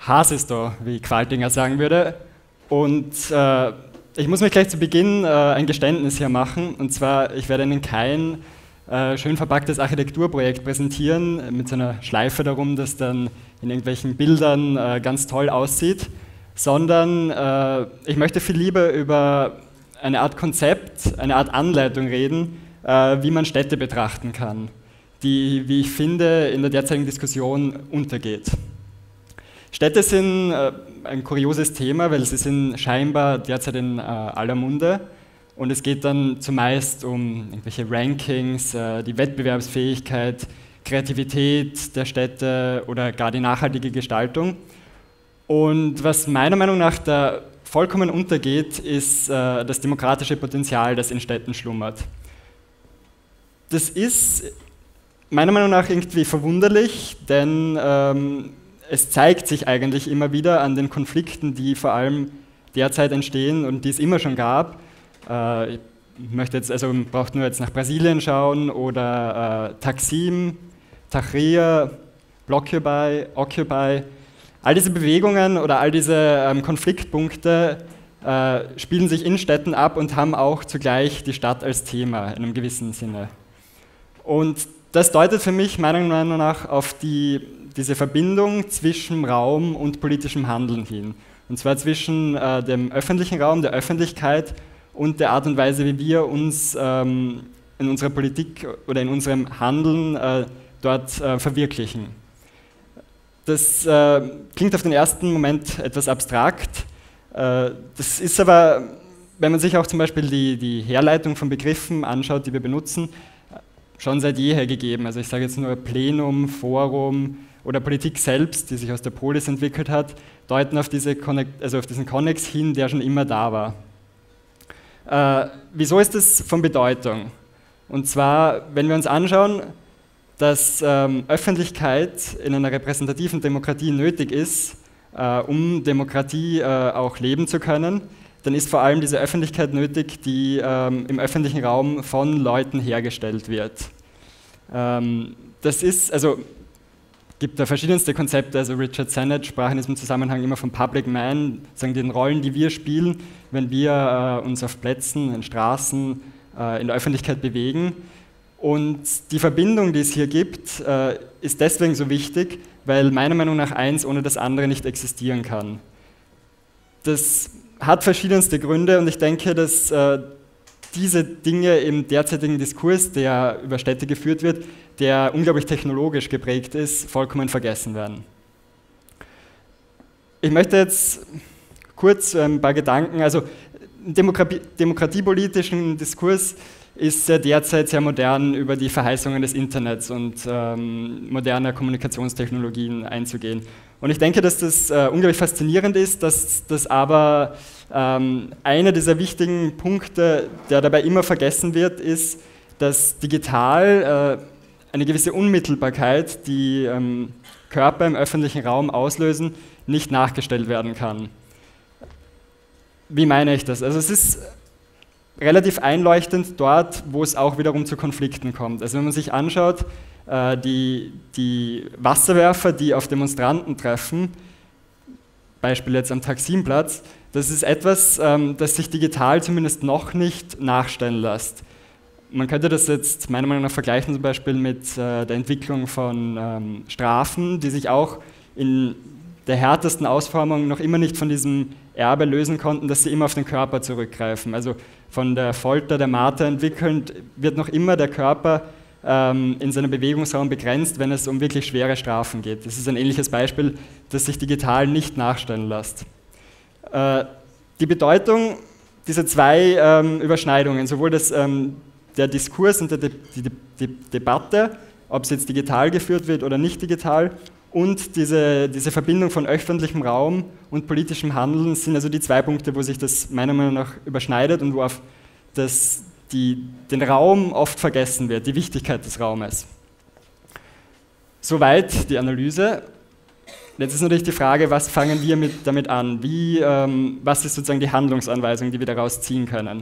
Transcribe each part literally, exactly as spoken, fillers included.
Haas ist da, wie Qualtinger sagen würde. Und äh, ich muss mich gleich zu Beginn äh, ein Geständnis hier machen. Und zwar, ich werde Ihnen kein äh, schön verpacktes Architekturprojekt präsentieren, mit so einer Schleife darum, das dann in irgendwelchen Bildern äh, ganz toll aussieht, sondern äh, ich möchte viel lieber über eine Art Konzept, eine Art Anleitung reden, äh, wie man Städte betrachten kann, die, wie ich finde, in der derzeitigen Diskussion untergeht. Städte sind äh, ein kurioses Thema, weil sie sind scheinbar derzeit in äh, aller Munde und es geht dann zumeist um irgendwelche Rankings, äh, die Wettbewerbsfähigkeit, Kreativität der Städte oder gar die nachhaltige Gestaltung. Und was meiner Meinung nach da vollkommen untergeht, ist äh, das demokratische Potenzial, das in Städten schlummert. Das ist meiner Meinung nach irgendwie verwunderlich, denn ähm, es zeigt sich eigentlich immer wieder an den Konflikten, die vor allem derzeit entstehen und die es immer schon gab. Äh, ich möchte jetzt, also man braucht nur jetzt nach Brasilien schauen oder äh, Taksim, Tahrir, Blockupy, Occupy. All diese Bewegungen oder all diese ähm, Konfliktpunkte äh, spielen sich in Städten ab und haben auch zugleich die Stadt als Thema in einem gewissen Sinne. Und das deutet für mich meiner Meinung nach auf die, diese Verbindung zwischen Raum und politischem Handeln hin. Und zwar zwischen äh, dem öffentlichen Raum, der Öffentlichkeit und der Art und Weise, wie wir uns ähm, in unserer Politik oder in unserem Handeln äh, dort äh, verwirklichen. Das äh, klingt auf den ersten Moment etwas abstrakt. Äh, das ist aber, wenn man sich auch zum Beispiel die, die Herleitung von Begriffen anschaut, die wir benutzen, schon seit jeher gegeben. Also ich sage jetzt nur Plenum, Forum oder Politik selbst, die sich aus der Polis entwickelt hat, deuten auf, diese Connect, also auf diesen Konnex hin, der schon immer da war. Äh, wieso ist das von Bedeutung? Und zwar, wenn wir uns anschauen, dass ähm, Öffentlichkeit in einer repräsentativen Demokratie nötig ist, äh, um Demokratie äh, auch leben zu können, dann ist vor allem diese Öffentlichkeit nötig, die ähm, im öffentlichen Raum von Leuten hergestellt wird. Ähm, das ist, also gibt da verschiedenste Konzepte, also Richard Sennett sprach in diesem Zusammenhang immer von Public Man, sagen den Rollen, die wir spielen, wenn wir äh, uns auf Plätzen, in Straßen, äh, in der Öffentlichkeit bewegen. Und die Verbindung, die es hier gibt, äh, ist deswegen so wichtig, weil meiner Meinung nach eins ohne das andere nicht existieren kann. Das hat verschiedenste Gründe und ich denke, dass äh, diese Dinge im derzeitigen Diskurs, der über Städte geführt wird, der unglaublich technologisch geprägt ist, vollkommen vergessen werden. Ich möchte jetzt kurz ein paar Gedanken, also im Demokratie, demokratiepolitischen Diskurs ist ja derzeit sehr modern, über die Verheißungen des Internets und ähm, moderner Kommunikationstechnologien einzugehen. Und ich denke, dass das äh, unglaublich faszinierend ist, dass das aber ähm, einer dieser wichtigen Punkte, der dabei immer vergessen wird, ist, dass digital äh, eine gewisse Unmittelbarkeit, die ähm, Körper im öffentlichen Raum auslösen, nicht nachgestellt werden kann. Wie meine ich das? Also es ist relativ einleuchtend dort, wo es auch wiederum zu Konflikten kommt. Also wenn man sich anschaut, äh, die, die Wasserwerfer, die auf Demonstranten treffen, Beispiel jetzt am Taksimplatz, das ist etwas, ähm, das sich digital zumindest noch nicht nachstellen lässt. Man könnte das jetzt meiner Meinung nach vergleichen zum Beispiel mit äh, der Entwicklung von ähm, Strafen, die sich auch in der härtesten Ausformung noch immer nicht von diesem Erbe lösen konnten, dass sie immer auf den Körper zurückgreifen. Also von der Folter der Marter entwickelnd wird noch immer der Körper ähm, in seinem Bewegungsraum begrenzt, wenn es um wirklich schwere Strafen geht. Das ist ein ähnliches Beispiel, das sich digital nicht nachstellen lässt. Äh, die Bedeutung dieser zwei ähm, Überschneidungen, sowohl das, ähm, der Diskurs und der De die De De Debatte, ob es jetzt digital geführt wird oder nicht digital, und diese, diese Verbindung von öffentlichem Raum und politischem Handeln sind also die zwei Punkte, wo sich das meiner Meinung nach überschneidet und wo auf das, die, den Raum oft vergessen wird, die Wichtigkeit des Raumes. Soweit die Analyse. Jetzt ist natürlich die Frage, was fangen wir mit, damit an? Wie, ähm, was ist sozusagen die Handlungsanweisung, die wir daraus ziehen können?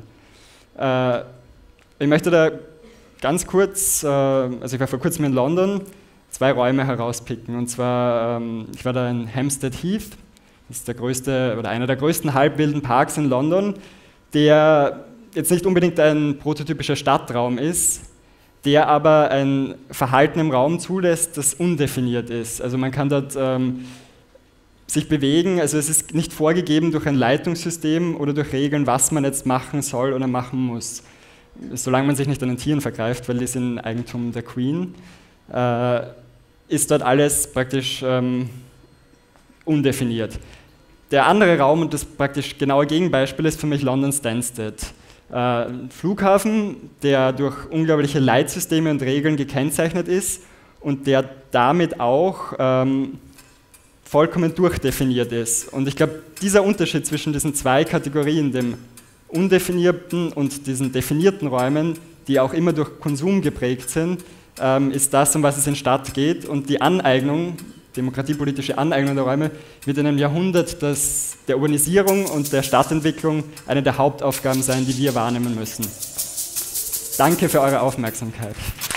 Äh, ich möchte da ganz kurz, äh, also ich war vor kurzem in London, zwei Räume herauspicken. Und zwar, ähm, ich war da in Hampstead Heath, das ist der größte oder einer der größten halbwilden Parks in London, der jetzt nicht unbedingt ein prototypischer Stadtraum ist, der aber ein Verhalten im Raum zulässt, das undefiniert ist. Also man kann dort ähm, sich bewegen, also es ist nicht vorgegeben durch ein Leitungssystem oder durch Regeln, was man jetzt machen soll oder machen muss. Solange man sich nicht an den Tieren vergreift, weil die sind Eigentum der Queen, äh, ist dort alles praktisch ähm, undefiniert. Der andere Raum, und das praktisch genaue Gegenbeispiel, ist für mich London Stansted. Äh, Flughafen, der durch unglaubliche Leitsysteme und Regeln gekennzeichnet ist und der damit auch ähm, vollkommen durchdefiniert ist. Und ich glaube, dieser Unterschied zwischen diesen zwei Kategorien, dem undefinierten und diesen definierten Räumen, die auch immer durch Konsum geprägt sind, ähm, ist das, um was es in Stadt geht. Und die Aneignung, demokratiepolitische Aneignung der Räume, wird in einem Jahrhundert das, der Urbanisierung und der Stadtentwicklung eine der Hauptaufgaben sein, die wir wahrnehmen müssen. Danke für eure Aufmerksamkeit.